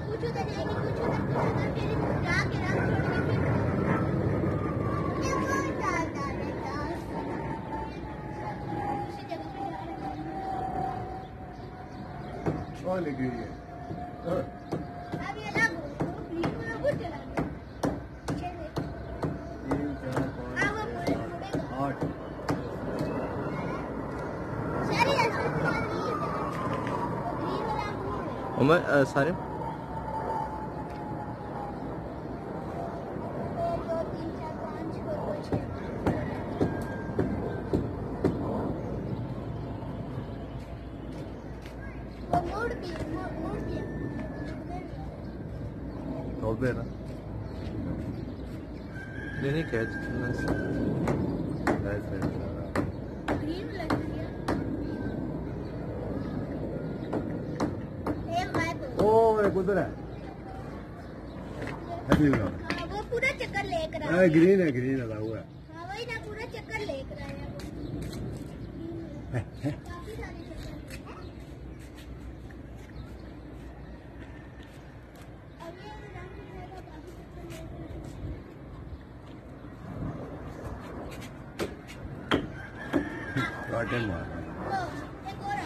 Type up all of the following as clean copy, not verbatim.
लगी हुई है। उमर सारे ना नहीं कैच उधर है वो पूरा चक्कर लेकर आया। ग्रीन है, ग्रीन लगा हुआ है। हाँ वही ना, पूरा चक्कर लेकर आया। काफी सारे चक्कर। काटन मार एक और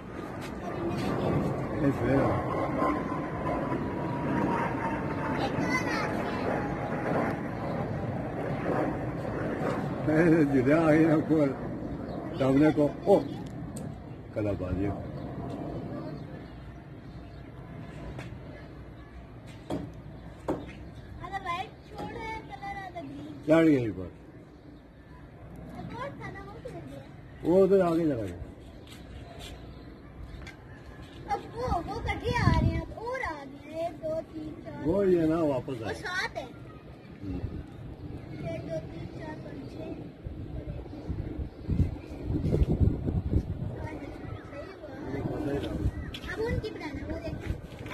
जिला आई ना को सामने को ओ कला बाजी चढ़ गई पर वो उधर आगे चला गया। अब वो कटे आ रहे हैं, अब और आ गए 1 2 3 4 वो ये ना वापस वो आए 7 है। 1 2 3 4 5 6 अब उनकी बनाना वो देखो।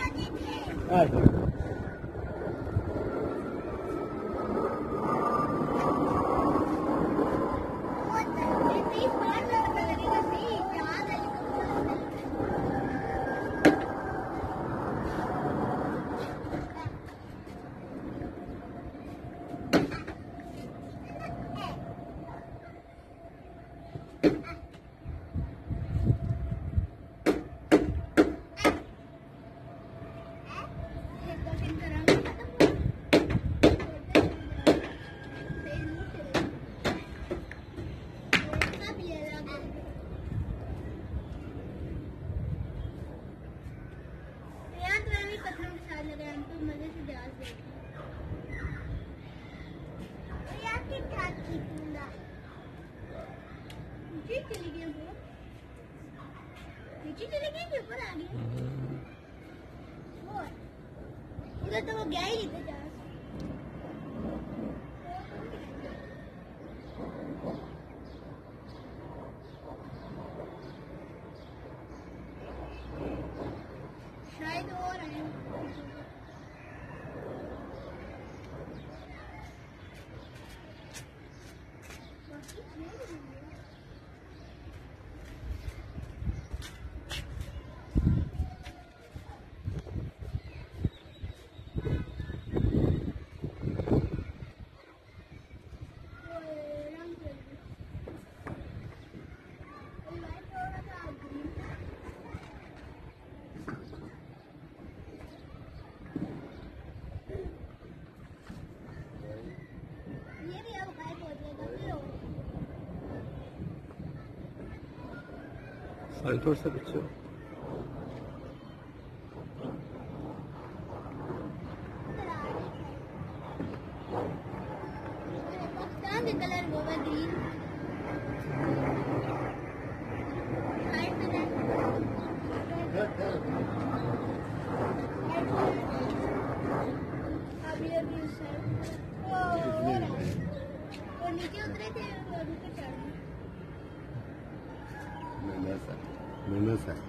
नीचे चले गए कि ऊपर आ गए? उधर तो वो गया ही नहीं था। शायद और आए। थोड़ा सा पीछे पाकिस्तान के कलर वो है ग्रीन। वो नीचे उतरे थे और ऊपर चढ़ गए। मेहनत है।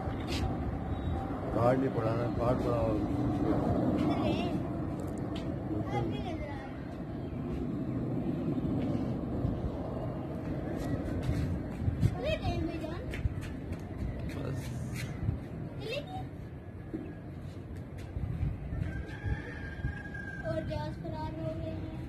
कार्ड नहीं पढ़ाना, कार्ड पढ़ाओ। और जहाज फरार हो गई है।